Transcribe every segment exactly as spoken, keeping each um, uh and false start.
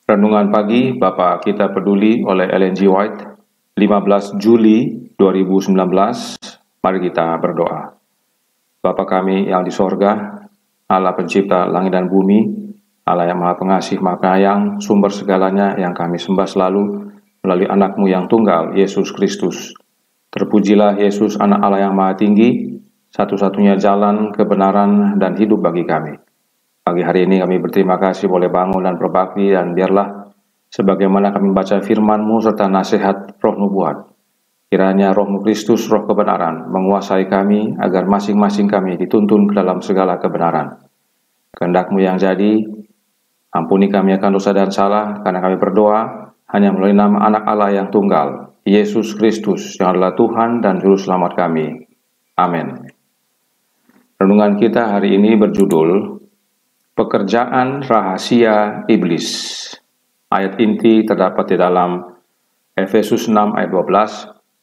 Renungan pagi Bapa Kita Peduli oleh Ellen G. White, lima belas Juli dua ribu sembilan belas. Mari kita berdoa. Bapa kami yang di sorga, Allah pencipta langit dan bumi, Allah yang maha pengasih, maha penyayang, sumber segalanya yang kami sembah selalu melalui anak-Mu yang tunggal, Yesus Kristus. Terpujilah Yesus, anak Allah yang maha tinggi, satu-satunya jalan, kebenaran, dan hidup bagi kami. Pagi hari ini kami berterima kasih boleh bangun dan berbakti, dan biarlah sebagaimana kami membaca firman-Mu serta nasihat roh nubuat, kiranya roh-Mu Kristus, roh kebenaran, menguasai kami agar masing-masing kami dituntun ke dalam segala kebenaran. Kehendak-Mu yang jadi, ampuni kami akan dosa dan salah, karena kami berdoa hanya melalui nama anak Allah yang tunggal, Yesus Kristus, yang adalah Tuhan dan Juru Selamat kami. Amin. Renungan kita hari ini berjudul Pekerjaan Rahasia Iblis. Ayat inti terdapat di dalam Efesus enam ayat dua belas.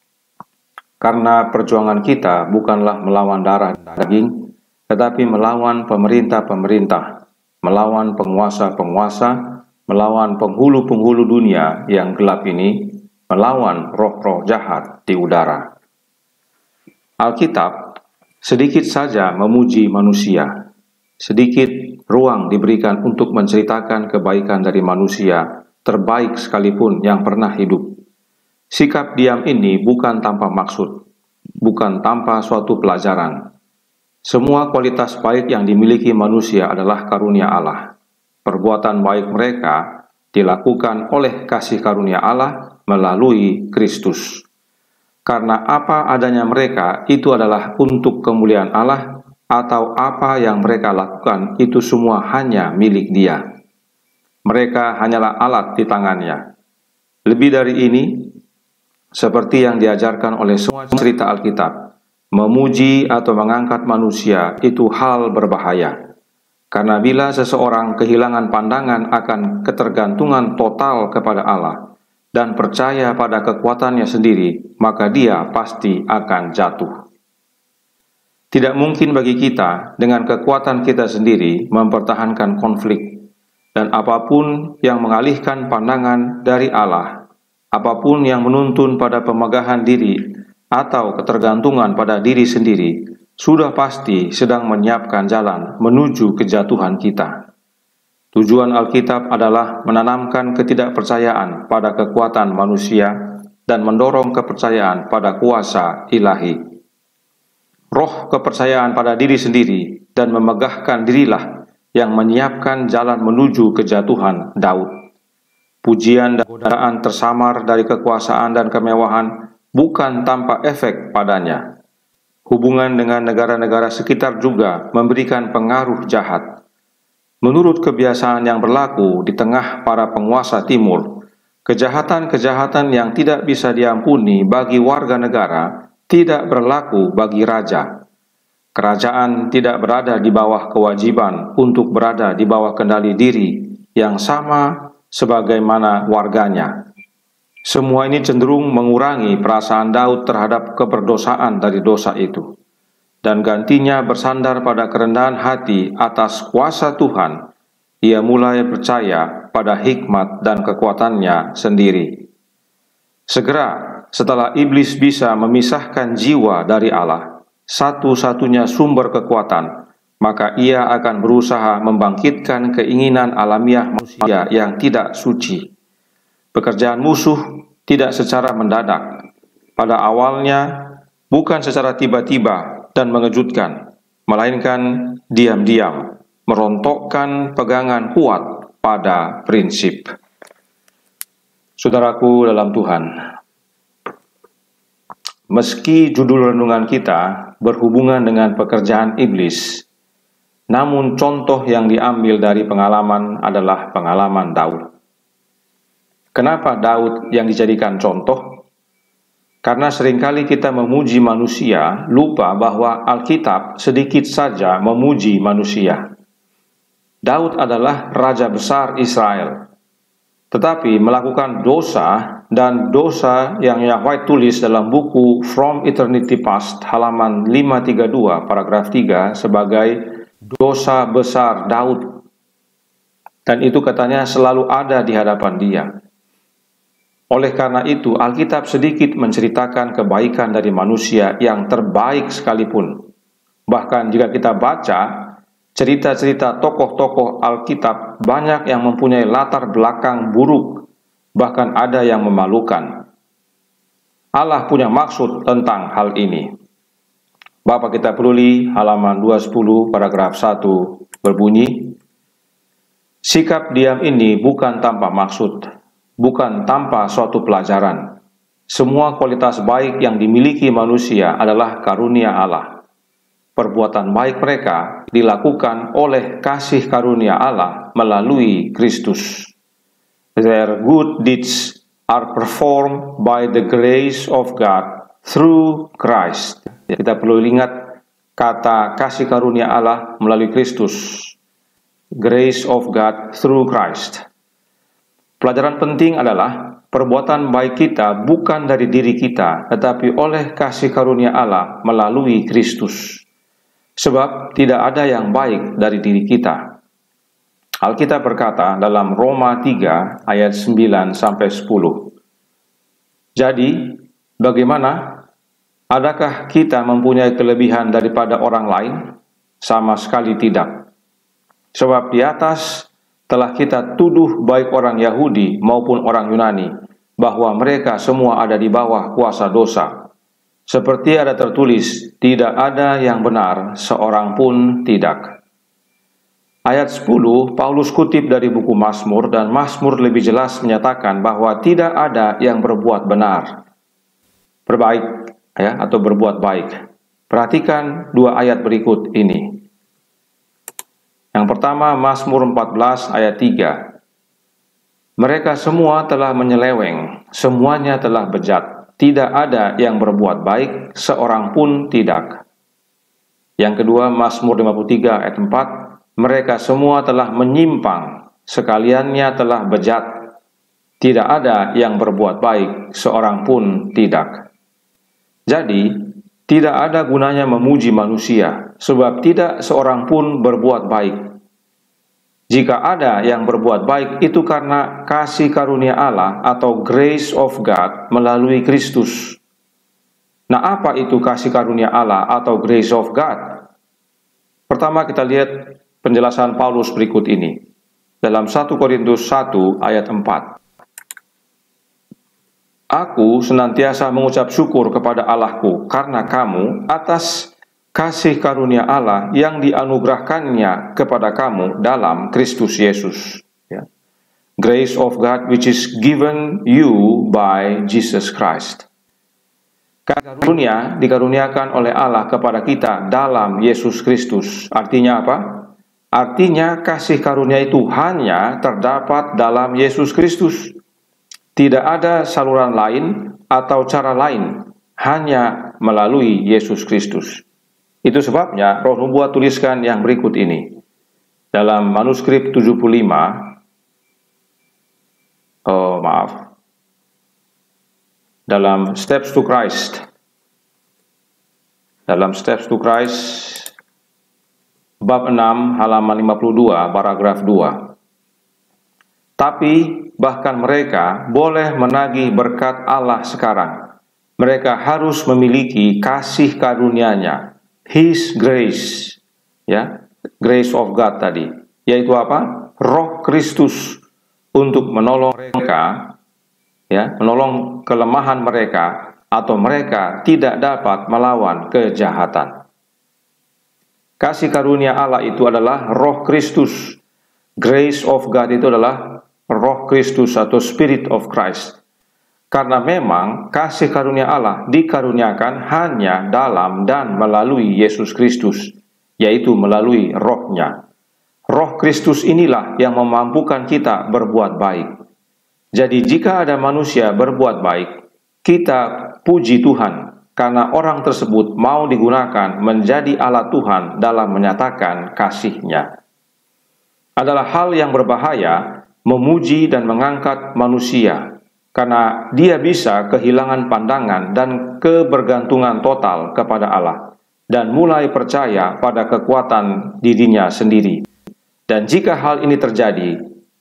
Karena perjuangan kita bukanlah melawan darah dan daging, tetapi melawan pemerintah-pemerintah, melawan penguasa-penguasa, melawan penghulu-penghulu dunia yang gelap ini, melawan roh-roh jahat di udara. Alkitab sedikit saja memuji manusia, sedikit ruang diberikan untuk menceritakan kebaikan dari manusia terbaik sekalipun yang pernah hidup. Sikap diam ini bukan tanpa maksud, bukan tanpa suatu pelajaran. Semua kualitas baik yang dimiliki manusia adalah karunia Allah. Perbuatan baik mereka dilakukan oleh kasih karunia Allah melalui Kristus. Karena apa adanya mereka itu adalah untuk kemuliaan Allah, atau apa yang mereka lakukan itu semua hanya milik Dia. Mereka hanyalah alat di tangannya. Lebih dari ini, seperti yang diajarkan oleh semua cerita Alkitab, memuji atau mengangkat manusia itu hal berbahaya. Karena bila seseorang kehilangan pandangan akan ketergantungan total kepada Allah dan percaya pada kekuatannya sendiri, maka dia pasti akan jatuh. Tidak mungkin bagi kita dengan kekuatan kita sendiri mempertahankan konflik, dan apapun yang mengalihkan pandangan dari Allah, apapun yang menuntun pada pemegahan diri atau ketergantungan pada diri sendiri, sudah pasti sedang menyiapkan jalan menuju kejatuhan kita. Tujuan Alkitab adalah menanamkan ketidakpercayaan pada kekuatan manusia dan mendorong kepercayaan pada kuasa ilahi. Roh kepercayaan pada diri sendiri dan memegahkan dirilah yang menyiapkan jalan menuju kejatuhan Daud. Pujian dan godaan tersamar dari kekuasaan dan kemewahan bukan tanpa efek padanya. Hubungan dengan negara-negara sekitar juga memberikan pengaruh jahat. Menurut kebiasaan yang berlaku di tengah para penguasa timur, kejahatan-kejahatan yang tidak bisa diampuni bagi warga negara tidak berlaku bagi raja. Kerajaan tidak berada di bawah kewajiban untuk berada di bawah kendali diri yang sama sebagaimana warganya. Semua ini cenderung mengurangi perasaan Daud terhadap keberdosaan dari dosa itu, dan gantinya bersandar pada kerendahan hati atas kuasa Tuhan. Ia mulai percaya pada hikmat dan kekuatannya sendiri. Segera setelah iblis bisa memisahkan jiwa dari Allah, satu-satunya sumber kekuatan, maka ia akan berusaha membangkitkan keinginan alamiah manusia yang tidak suci. Pekerjaan musuh tidak secara mendadak. Pada awalnya bukan secara tiba-tiba dan mengejutkan, melainkan diam-diam, merontokkan pegangan kuat pada prinsip. Saudaraku dalam Tuhan, meski judul renungan kita berhubungan dengan pekerjaan iblis, namun contoh yang diambil dari pengalaman adalah pengalaman Daud. Kenapa Daud yang dijadikan contoh? Karena seringkali kita memuji manusia, lupa bahwa Alkitab sedikit saja memuji manusia. Daud adalah raja besar Israel, tetapi melakukan dosa, dan dosa yang White tulis dalam buku From Eternity Past halaman lima tiga dua paragraf tiga sebagai dosa besar Daud. Dan itu katanya selalu ada di hadapan Dia. Oleh karena itu, Alkitab sedikit menceritakan kebaikan dari manusia yang terbaik sekalipun. Bahkan jika kita baca cerita-cerita tokoh-tokoh Alkitab, banyak yang mempunyai latar belakang buruk, bahkan ada yang memalukan. Allah punya maksud tentang hal ini. Bapak kita peduli, halaman dua sepuluh paragraf satu berbunyi, sikap diam ini bukan tanpa maksud, bukan tanpa suatu pelajaran. Semua kualitas baik yang dimiliki manusia adalah karunia Allah. Perbuatan baik mereka dilakukan oleh kasih karunia Allah melalui Kristus. Their good deeds are performed by the grace of God through Christ. Kita perlu ingat kata kasih karunia Allah melalui Kristus. Grace of God through Christ. Pelajaran penting adalah perbuatan baik kita bukan dari diri kita, tetapi oleh kasih karunia Allah melalui Kristus. Sebab tidak ada yang baik dari diri kita. Alkitab berkata dalam Roma tiga ayat sembilan sampai sepuluh. Jadi, bagaimana? Adakah kita mempunyai kelebihan daripada orang lain? Sama sekali tidak. Sebab di atas telah kita tuduh baik orang Yahudi maupun orang Yunani, bahwa mereka semua ada di bawah kuasa dosa. Seperti ada tertulis, tidak ada yang benar, seorang pun tidak. Ayat sepuluh, Paulus kutip dari buku Mazmur, dan Mazmur lebih jelas menyatakan bahwa tidak ada yang berbuat benar, berbaik, ya, atau berbuat baik. Perhatikan dua ayat berikut ini. Yang pertama, Mazmur empat belas ayat tiga. Mereka semua telah menyeleweng, semuanya telah bejat. Tidak ada yang berbuat baik, seorang pun tidak. Yang kedua, Mazmur lima puluh tiga ayat empat. Mereka semua telah menyimpang, sekaliannya telah bejat. Tidak ada yang berbuat baik, seorang pun tidak. Jadi, tidak ada gunanya memuji manusia, sebab tidak seorang pun berbuat baik. Jika ada yang berbuat baik, itu karena kasih karunia Allah atau grace of God melalui Kristus. Nah, apa itu kasih karunia Allah atau grace of God? Pertama kita lihat penjelasan Paulus berikut ini. Dalam satu Korintus satu ayat empat. Aku senantiasa mengucap syukur kepada Allahku karena kamu atas kasih karunia Allah yang dianugerahkannya kepada kamu dalam Kristus Yesus. Ya. Grace of God which is given you by Jesus Christ. Kasih karunia dikaruniakan oleh Allah kepada kita dalam Yesus Kristus. Artinya apa? Artinya kasih karunia itu hanya terdapat dalam Yesus Kristus. Tidak ada saluran lain atau cara lain, hanya melalui Yesus Kristus. Itu sebabnya Roh Nubuat tuliskan yang berikut ini. Dalam manuskrip tujuh puluh lima, oh maaf, dalam Steps to Christ, dalam Steps to Christ, bab enam, halaman lima puluh dua, paragraf dua. Tapi bahkan mereka boleh menagih berkat Allah sekarang. Mereka harus memiliki kasih karunia-Nya, His grace, ya, grace of God tadi, yaitu apa? Roh Kristus untuk menolong mereka, ya, menolong kelemahan mereka, atau mereka tidak dapat melawan kejahatan. Kasih karunia Allah itu adalah Roh Kristus. Grace of God itu adalah Roh Kristus atau Spirit of Christ. Karena memang kasih karunia Allah dikaruniakan hanya dalam dan melalui Yesus Kristus, yaitu melalui Roh-Nya. Roh Kristus inilah yang memampukan kita berbuat baik. Jadi jika ada manusia berbuat baik, kita puji Tuhan, karena orang tersebut mau digunakan menjadi alat Tuhan dalam menyatakan kasih-Nya. Adalah hal yang berbahaya memuji dan mengangkat manusia, karena dia bisa kehilangan pandangan dan kebergantungan total kepada Allah, dan mulai percaya pada kekuatan dirinya sendiri. Dan jika hal ini terjadi,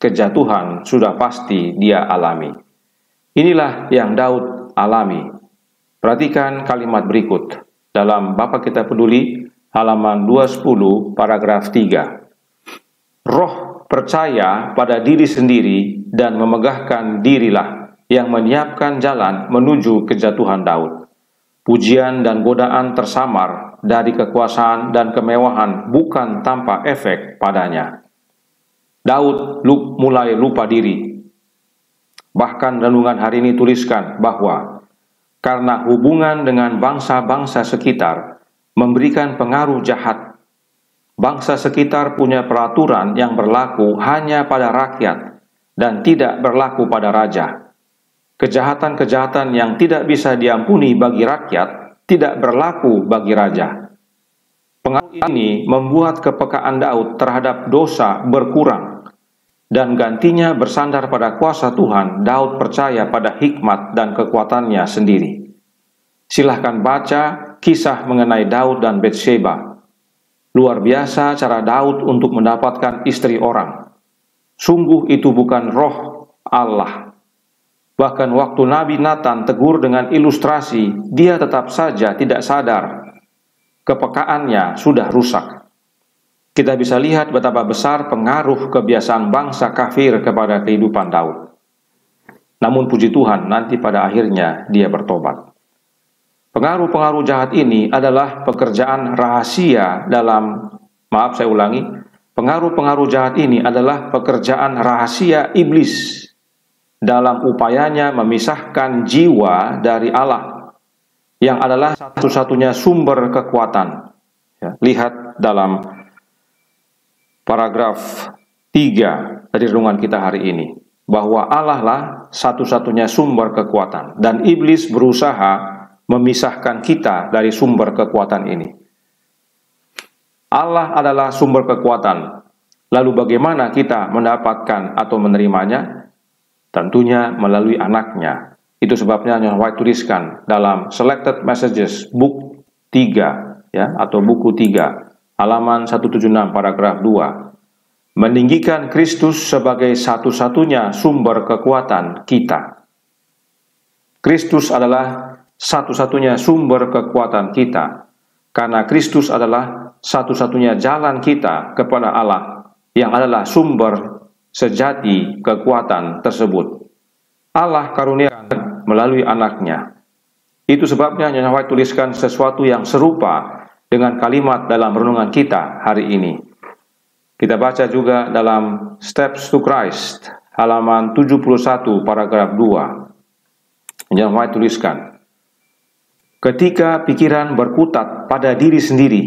kejatuhan sudah pasti dia alami. Inilah yang Daud alami. Perhatikan kalimat berikut dalam Bapa Kita Peduli halaman dua sepuluh paragraf tiga. Roh percaya pada diri sendiri dan memegahkan dirilah yang menyiapkan jalan menuju kejatuhan Daud. Pujian dan godaan tersamar dari kekuasaan dan kemewahan bukan tanpa efek padanya. Daud lup, mulai lupa diri. Bahkan renungan hari ini tuliskan bahwa karena hubungan dengan bangsa-bangsa sekitar memberikan pengaruh jahat, bangsa sekitar punya peraturan yang berlaku hanya pada rakyat dan tidak berlaku pada raja. Kejahatan-kejahatan yang tidak bisa diampuni bagi rakyat tidak berlaku bagi raja. Pengaruh ini membuat kepekaan Daud terhadap dosa berkurang, dan gantinya bersandar pada kuasa Tuhan. Daud percaya pada hikmat dan kekuatannya sendiri. Silahkan baca kisah mengenai Daud dan Batsheba. Luar biasa cara Daud untuk mendapatkan istri orang. Sungguh itu bukan roh Allah. Bahkan waktu Nabi Nathan tegur dengan ilustrasi, dia tetap saja tidak sadar. Kepekaannya sudah rusak. Kita bisa lihat betapa besar pengaruh kebiasaan bangsa kafir kepada kehidupan Daud. Namun puji Tuhan, nanti pada akhirnya dia bertobat. Pengaruh-pengaruh jahat ini adalah pekerjaan rahasia dalam, maaf saya ulangi, pengaruh-pengaruh jahat ini adalah pekerjaan rahasia iblis dalam upayanya memisahkan jiwa dari Allah, yang adalah satu-satunya sumber kekuatan. Ya, lihat dalam paragraf tiga dari renungan kita hari ini, bahwa Allah lah satu-satunya sumber kekuatan, dan iblis berusaha memisahkan kita dari sumber kekuatan ini. Allah adalah sumber kekuatan. Lalu bagaimana kita mendapatkan atau menerimanya? Tentunya melalui anaknya. Itu sebabnya Ellen White tuliskan dalam Selected Messages Book tiga, ya, atau buku tiga, halaman seratus tujuh puluh enam paragraf dua. Meninggikan Kristus sebagai satu-satunya sumber kekuatan kita. Kristus adalah satu-satunya sumber kekuatan kita, karena Kristus adalah satu-satunya jalan kita kepada Allah, yang adalah sumber sejati kekuatan tersebut. Allah karuniakan melalui anaknya. Itu sebabnya Ellen White tuliskan sesuatu yang serupa dengan kalimat dalam renungan kita hari ini. Kita baca juga dalam Steps to Christ, halaman tujuh puluh satu paragraf dua. Ellen White tuliskan, ketika pikiran berkutat pada diri sendiri,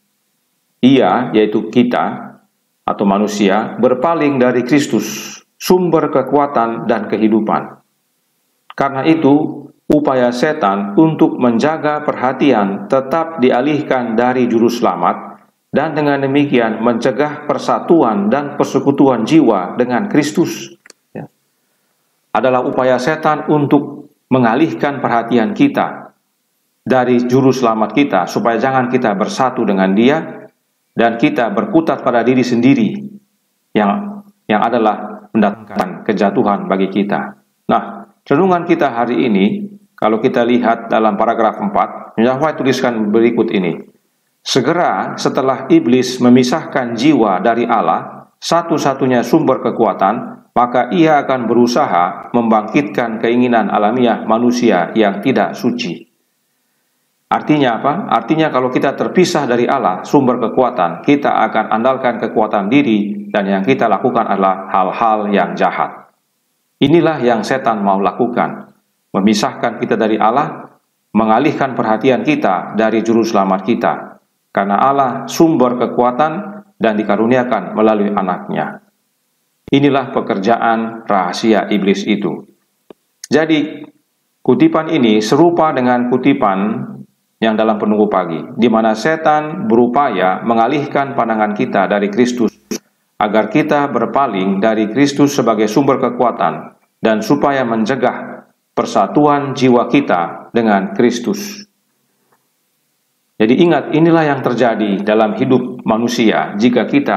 ia, yaitu kita atau manusia, berpaling dari Kristus, sumber kekuatan dan kehidupan. Karena itu, upaya setan untuk menjaga perhatian tetap dialihkan dari juru selamat, dan dengan demikian mencegah persatuan dan persekutuan jiwa dengan Kristus. Ya. Adalah upaya setan untuk mengalihkan perhatian kita dari juru selamat kita, supaya jangan kita bersatu dengan dia, dan kita berkutat pada diri sendiri, yang yang adalah mendatangkan kejatuhan bagi kita. Nah, renungan kita hari ini, kalau kita lihat dalam paragraf empat, Ellen White tuliskan berikut ini. Segera setelah iblis memisahkan jiwa dari Allah, satu-satunya sumber kekuatan, maka ia akan berusaha membangkitkan keinginan alamiah manusia yang tidak suci. Artinya apa? Artinya kalau kita terpisah dari Allah, sumber kekuatan, kita akan andalkan kekuatan diri, dan yang kita lakukan adalah hal-hal yang jahat. Inilah yang setan mau lakukan, memisahkan kita dari Allah, mengalihkan perhatian kita dari juru selamat kita, karena Allah sumber kekuatan dan dikaruniakan melalui anaknya. Inilah pekerjaan rahasia iblis itu. Jadi, kutipan ini serupa dengan kutipan yang dalam penunggu pagi, di mana setan berupaya mengalihkan pandangan kita dari Kristus, agar kita berpaling dari Kristus sebagai sumber kekuatan, dan supaya mencegah persatuan jiwa kita dengan Kristus. Jadi ingat, inilah yang terjadi dalam hidup manusia jika kita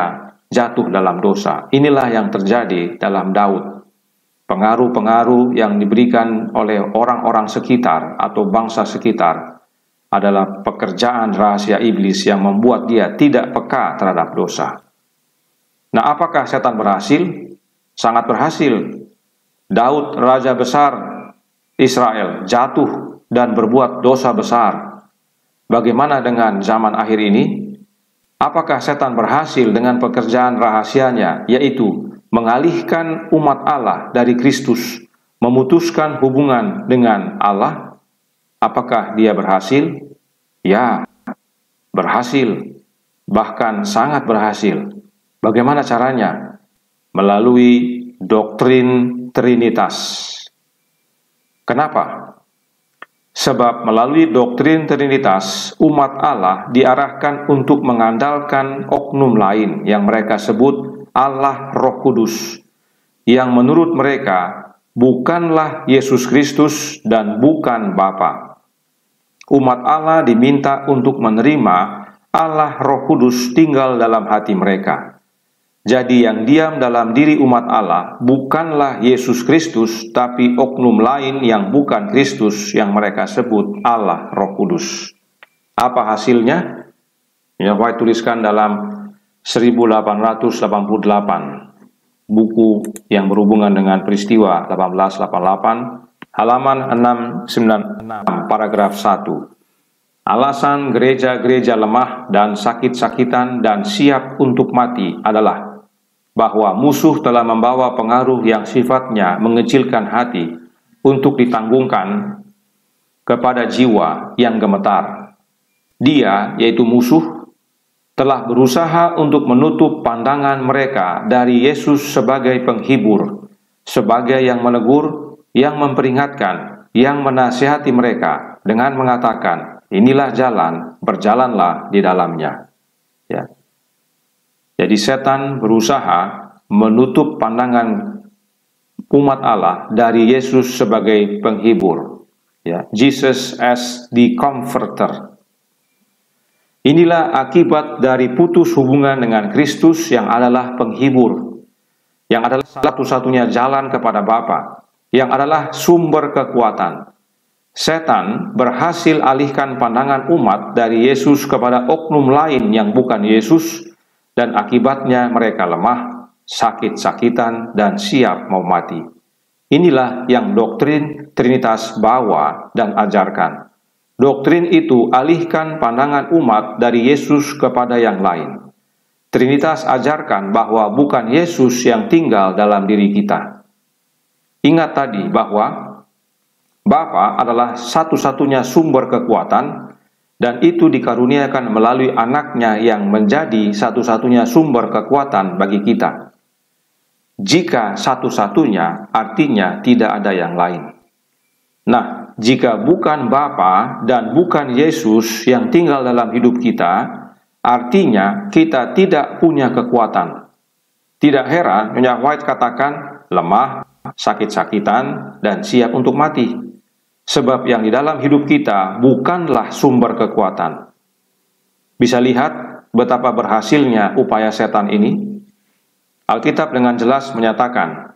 jatuh dalam dosa. Inilah yang terjadi dalam Daud. Pengaruh-pengaruh yang diberikan oleh orang-orang sekitar atau bangsa sekitar adalah pekerjaan rahasia iblis yang membuat dia tidak peka terhadap dosa. Nah, apakah setan berhasil? Sangat berhasil. Daud, raja besar Israel, jatuh dan berbuat dosa besar. Bagaimana dengan zaman akhir ini? Apakah setan berhasil dengan pekerjaan rahasianya, yaitu mengalihkan umat Allah dari Kristus, memutuskan hubungan dengan Allah? Apakah dia berhasil? Ya, berhasil. Bahkan sangat berhasil. Bagaimana caranya? Melalui doktrin Trinitas. Kenapa? Sebab melalui doktrin Trinitas, umat Allah diarahkan untuk mengandalkan oknum lain yang mereka sebut Allah Roh Kudus, yang menurut mereka bukanlah Yesus Kristus dan bukan Bapa. Umat Allah diminta untuk menerima Allah Roh Kudus tinggal dalam hati mereka. Jadi yang diam dalam diri umat Allah bukanlah Yesus Kristus, tapi oknum lain yang bukan Kristus yang mereka sebut Allah Roh Kudus. Apa hasilnya? Yang White tuliskan dalam seribu delapan ratus delapan puluh delapan, buku yang berhubungan dengan peristiwa delapan belas delapan puluh delapan, halaman enam sembilan enam, paragraf satu. Alasan gereja-gereja lemah dan sakit-sakitan dan siap untuk mati adalah bahwa musuh telah membawa pengaruh yang sifatnya mengecilkan hati untuk ditanggungkan kepada jiwa yang gemetar. Dia, yaitu musuh, telah berusaha untuk menutup pandangan mereka dari Yesus sebagai penghibur, sebagai yang menegur, yang memperingatkan, yang menasihati mereka dengan mengatakan, inilah jalan, berjalanlah di dalamnya. Ya. Jadi setan berusaha menutup pandangan umat Allah dari Yesus sebagai penghibur. Ya, Jesus as the comforter. Inilah akibat dari putus hubungan dengan Kristus yang adalah penghibur, yang adalah satu-satunya jalan kepada Bapa, yang adalah sumber kekuatan. Setan berhasil alihkan pandangan umat dari Yesus kepada oknum lain yang bukan Yesus, dan akibatnya mereka lemah, sakit-sakitan, dan siap mau mati. Inilah yang doktrin Trinitas bawa dan ajarkan. Doktrin itu alihkan pandangan umat dari Yesus kepada yang lain. Trinitas ajarkan bahwa bukan Yesus yang tinggal dalam diri kita. Ingat tadi bahwa Bapa adalah satu-satunya sumber kekuatan, dan itu dikaruniakan melalui anaknya yang menjadi satu-satunya sumber kekuatan bagi kita. Jika satu-satunya, artinya tidak ada yang lain. Nah, jika bukan Bapa dan bukan Yesus yang tinggal dalam hidup kita, artinya kita tidak punya kekuatan. Tidak heran, Nyonya White katakan lemah, sakit-sakitan, dan siap untuk mati. Sebab yang di dalam hidup kita bukanlah sumber kekuatan. Bisa lihat betapa berhasilnya upaya setan ini? Alkitab dengan jelas menyatakan,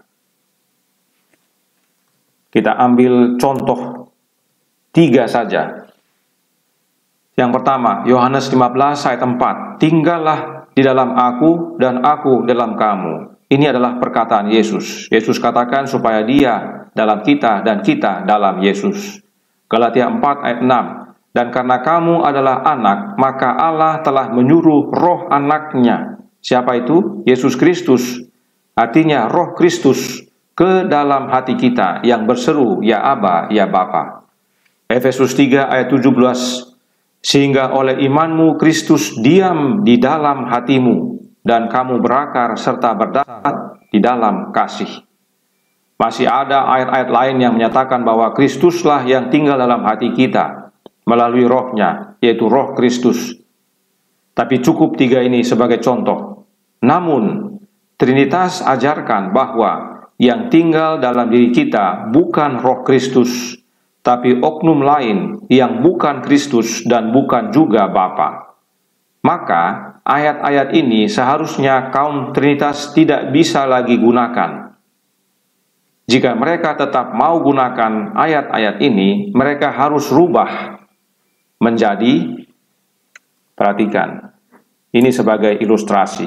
kita ambil contoh tiga saja. Yang pertama, Yohanes lima belas ayat empat, tinggallah di dalam aku dan aku dalam kamu. Ini adalah perkataan Yesus. Yesus katakan supaya dia dalam kita dan kita dalam Yesus. Galatia empat ayat enam. Dan karena kamu adalah anak, maka Allah telah menyuruh roh anaknya. Siapa itu? Yesus Kristus. Artinya roh Kristus ke dalam hati kita yang berseru, ya Aba, ya Bapa. Efesus tiga ayat tujuh belas. Sehingga oleh imanmu Kristus diam di dalam hatimu, dan kamu berakar serta berdasar di dalam kasih. Masih ada ayat-ayat lain yang menyatakan bahwa Kristuslah yang tinggal dalam hati kita melalui rohnya, yaitu roh Kristus. Tapi cukup tiga ini sebagai contoh. Namun, Trinitas ajarkan bahwa yang tinggal dalam diri kita bukan roh Kristus, tapi oknum lain yang bukan Kristus dan bukan juga Bapa. Maka, ayat-ayat ini seharusnya kaum Trinitas tidak bisa lagi gunakan. Jika mereka tetap mau gunakan ayat-ayat ini, mereka harus rubah menjadi, perhatikan, ini sebagai ilustrasi.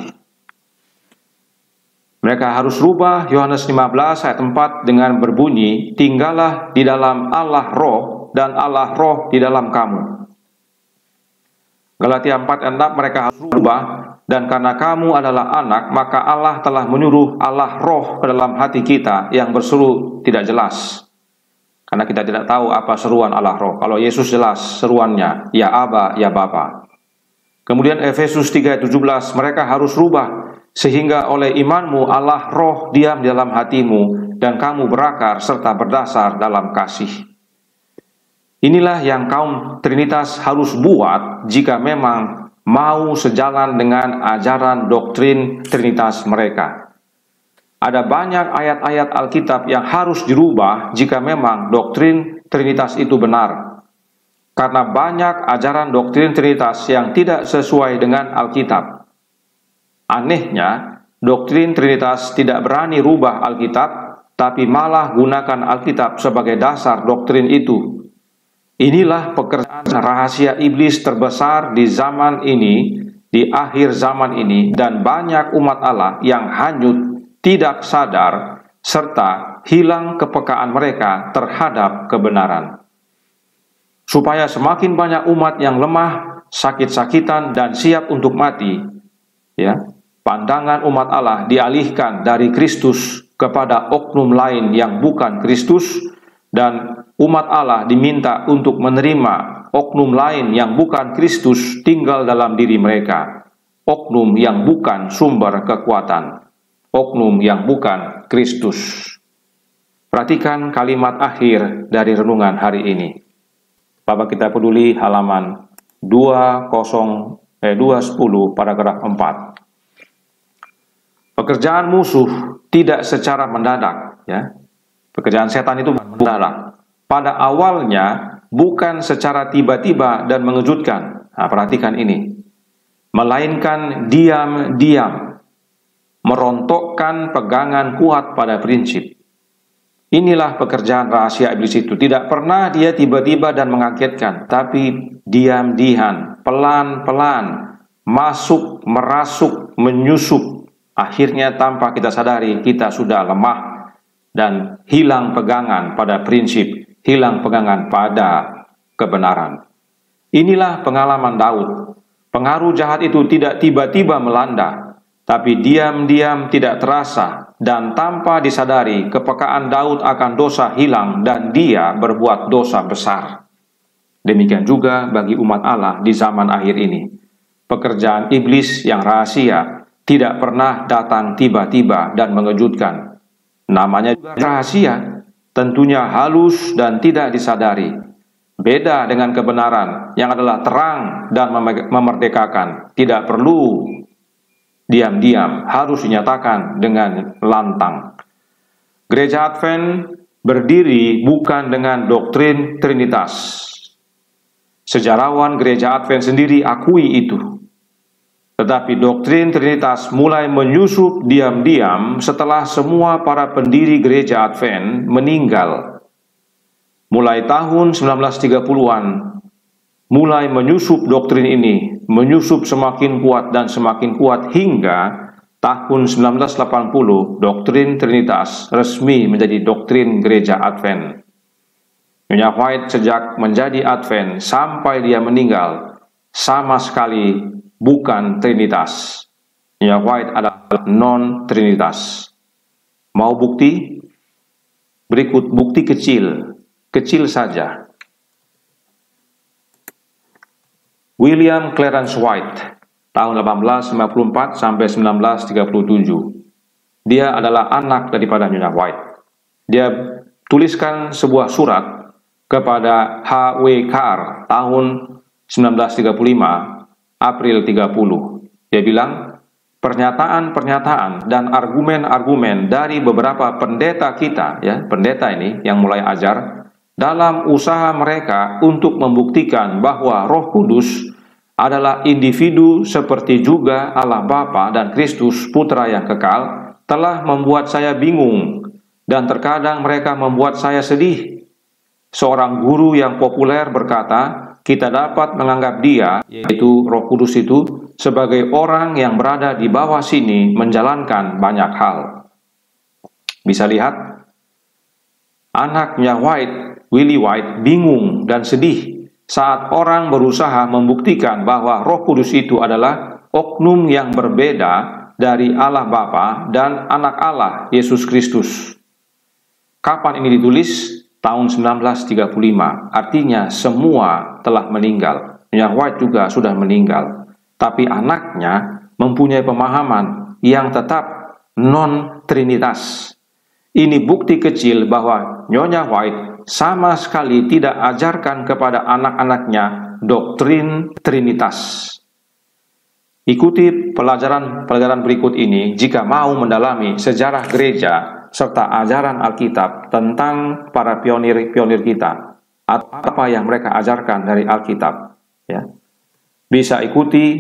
Mereka harus rubah Yohanes lima belas ayat empat dengan berbunyi, tinggallah di dalam Allah Roh dan Allah Roh di dalam kamu. Galatia empat ayat enam mereka harus rubah, dan karena kamu adalah anak, maka Allah telah menyuruh Allah Roh ke dalam hati kita yang berseru tidak jelas. Karena kita tidak tahu apa seruan Allah Roh. Kalau Yesus jelas seruannya, ya Aba, ya Bapa. Kemudian Efesus tiga ayat tujuh belas, mereka harus rubah, sehingga oleh imanmu Allah Roh diam di dalam hatimu, dan kamu berakar serta berdasar dalam kasih. Inilah yang kaum Trinitas harus buat jika memang mau sejalan dengan ajaran doktrin Trinitas mereka. Ada banyak ayat-ayat Alkitab yang harus dirubah jika memang doktrin Trinitas itu benar. Karena banyak ajaran doktrin Trinitas yang tidak sesuai dengan Alkitab. Anehnya, doktrin Trinitas tidak berani rubah Alkitab, tapi malah gunakan Alkitab sebagai dasar doktrin itu. Inilah pekerjaan rahasia iblis terbesar di zaman ini, di akhir zaman ini, dan banyak umat Allah yang hanyut, tidak sadar, serta hilang kepekaan mereka terhadap kebenaran. Supaya semakin banyak umat yang lemah, sakit-sakitan, dan siap untuk mati, ya, pandangan umat Allah dialihkan dari Kristus kepada oknum lain yang bukan Kristus, dan umat Allah diminta untuk menerima oknum lain yang bukan Kristus tinggal dalam diri mereka. Oknum yang bukan sumber kekuatan. Oknum yang bukan Kristus. Perhatikan kalimat akhir dari renungan hari ini. Bapak kita peduli halaman dua nol eh dua sepuluh paragraf empat. Pekerjaan musuh tidak secara mendadak, ya. Pekerjaan setan itu mendadak. Pada awalnya bukan secara tiba-tiba dan mengejutkan. Nah, perhatikan ini. Melainkan diam-diam, merontokkan pegangan kuat pada prinsip. Inilah pekerjaan rahasia iblis itu. Tidak pernah dia tiba-tiba dan mengagetkan, tapi diam-diam, pelan-pelan, masuk, merasuk, menyusup. Akhirnya tanpa kita sadari kita sudah lemah dan hilang pegangan pada prinsip, hilang pegangan pada kebenaran. Inilah pengalaman Daud. Pengaruh jahat itu tidak tiba-tiba melanda, tapi diam-diam tidak terasa, dan tanpa disadari kepekaan Daud akan dosa hilang dan dia berbuat dosa besar. Demikian juga bagi umat Allah di zaman akhir ini. Pekerjaan iblis yang rahasia tidak pernah datang tiba-tiba dan mengejutkan. Namanya rahasia, tentunya halus dan tidak disadari. Beda dengan kebenaran yang adalah terang dan memerdekakan. Tidak perlu diam-diam, harus dinyatakan dengan lantang. Gereja Advent berdiri bukan dengan doktrin Trinitas. Sejarawan Gereja Advent sendiri akui itu. Tetapi doktrin Trinitas mulai menyusup diam-diam setelah semua para pendiri gereja Advent meninggal. Mulai tahun sembilan belas tiga puluhan, mulai menyusup doktrin ini, menyusup semakin kuat dan semakin kuat hingga tahun sembilan belas delapan puluh, doktrin Trinitas resmi menjadi doktrin gereja Advent. Nyonya White sejak menjadi Advent sampai dia meninggal, sama sekali bukan Trinitas. Nyonya White adalah non-Trinitas. Mau bukti? Berikut bukti kecil, kecil saja. William Clarence White, tahun delapan belas lima puluh empat sampai sembilan belas tiga puluh tujuh. Dia adalah anak daripada Nyonya White. Dia tuliskan sebuah surat kepada H W Carr tahun sembilan belas tiga puluh lima, April tiga puluh. Dia bilang, pernyataan-pernyataan dan argumen-argumen dari beberapa pendeta kita, ya, pendeta ini yang mulai ajar, dalam usaha mereka untuk membuktikan bahwa Roh Kudus adalah individu seperti juga Allah Bapa dan Kristus Putra yang kekal, telah membuat saya bingung dan terkadang mereka membuat saya sedih. Seorang guru yang populer berkata, kita dapat menganggap dia, yaitu Roh Kudus itu, sebagai orang yang berada di bawah sini menjalankan banyak hal. Bisa lihat, anaknya White, Willie White, bingung dan sedih saat orang berusaha membuktikan bahwa Roh Kudus itu adalah oknum yang berbeda dari Allah Bapa dan anak Allah, Yesus Kristus. Kapan ini ditulis? Tahun sembilan belas tiga puluh lima. Artinya semua telah meninggal. Nyonya White juga sudah meninggal. Tapi anaknya mempunyai pemahaman yang tetap non-trinitas. Ini bukti kecil bahwa Nyonya White sama sekali tidak ajarkan kepada anak-anaknya doktrin Trinitas. Ikuti pelajaran-pelajaran berikut ini jika mau mendalami sejarah gereja serta ajaran Alkitab tentang para pionir-pionir kita, atau apa yang mereka ajarkan dari Alkitab. Ya. Bisa ikuti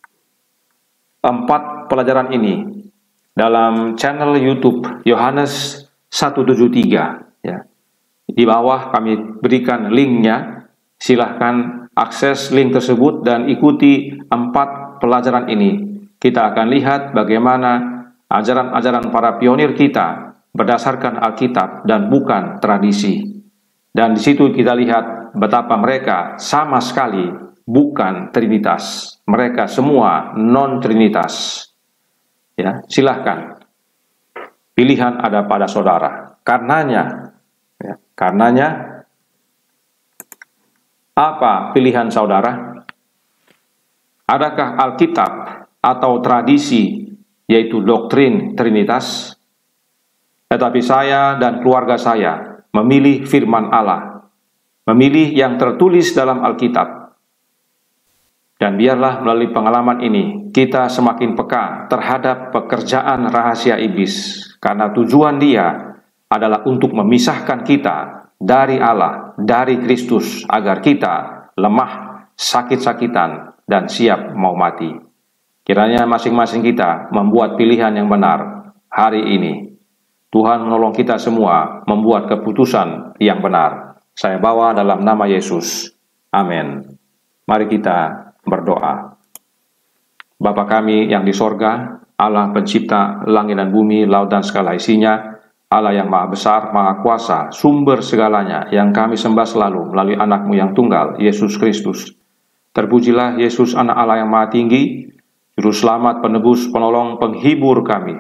empat pelajaran ini dalam channel YouTube Yohanes seratus tujuh puluh tiga. Ya. Di bawah kami berikan linknya, silahkan akses link tersebut dan ikuti empat pelajaran ini. Kita akan lihat bagaimana ajaran-ajaran para pionir kita berdasarkan Alkitab dan bukan tradisi. Dan di situ kita lihat betapa mereka sama sekali bukan Trinitas. Mereka semua non-Trinitas. Ya, silahkan. Pilihan ada pada saudara. Karenanya, ya, karenanya apa pilihan saudara? Adakah Alkitab atau tradisi, yaitu doktrin Trinitas? Tetapi saya dan keluarga saya memilih firman Allah, memilih yang tertulis dalam Alkitab. Dan biarlah melalui pengalaman ini, kita semakin peka terhadap pekerjaan rahasia iblis, karena tujuan dia adalah untuk memisahkan kita dari Allah, dari Kristus, agar kita lemah, sakit-sakitan, dan siap mau mati. Kiranya masing-masing kita membuat pilihan yang benar hari ini. Tuhan menolong kita semua membuat keputusan yang benar. Saya bawa dalam nama Yesus. Amin. Mari kita berdoa. Bapa kami yang di sorga, Allah pencipta langit dan bumi, laut dan segala isinya, Allah yang maha besar, maha kuasa, sumber segalanya, yang kami sembah selalu melalui anak-Mu yang tunggal, Yesus Kristus. Terpujilah Yesus, anak Allah yang maha tinggi, Juru Selamat, penebus, penolong, penghibur kami.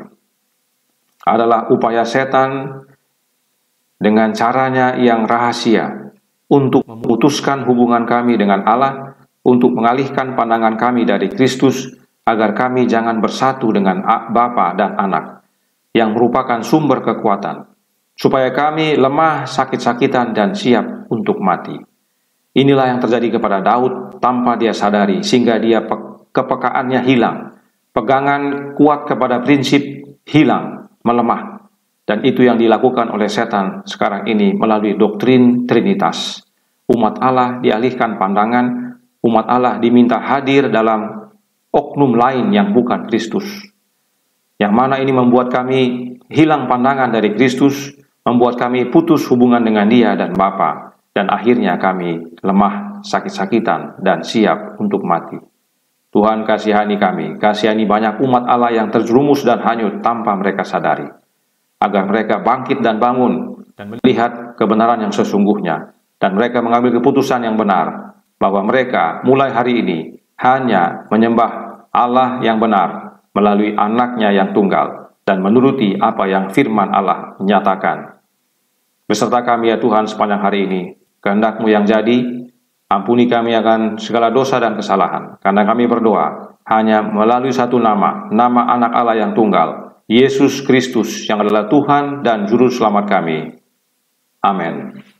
Adalah upaya setan dengan caranya yang rahasia untuk memutuskan hubungan kami dengan Allah, untuk mengalihkan pandangan kami dari Kristus, agar kami jangan bersatu dengan Bapa dan Anak, yang merupakan sumber kekuatan, supaya kami lemah, sakit-sakitan, dan siap untuk mati. Inilah yang terjadi kepada Daud tanpa dia sadari, sehingga dia kepekaannya hilang, pegangan kuat kepada prinsip hilang, melemah. Dan itu yang dilakukan oleh setan sekarang ini melalui doktrin Trinitas. Umat Allah dialihkan pandangan, umat Allah diminta hadir dalam oknum lain yang bukan Kristus. Yang mana ini membuat kami hilang pandangan dari Kristus, membuat kami putus hubungan dengan Dia dan Bapa, dan akhirnya kami lemah, sakit-sakitan, dan siap untuk mati. Tuhan kasihani kami, kasihani banyak umat Allah yang terjerumus dan hanyut tanpa mereka sadari, agar mereka bangkit dan bangun dan melihat kebenaran yang sesungguhnya, dan mereka mengambil keputusan yang benar, bahwa mereka mulai hari ini hanya menyembah Allah yang benar melalui anaknya yang tunggal, dan menuruti apa yang firman Allah menyatakan. Beserta kami ya Tuhan sepanjang hari ini, kehendak-Mu yang jadi. Ampuni kami akan segala dosa dan kesalahan, karena kami berdoa hanya melalui satu nama, nama anak Allah yang tunggal, Yesus Kristus, yang adalah Tuhan dan Juru Selamat kami. Amin.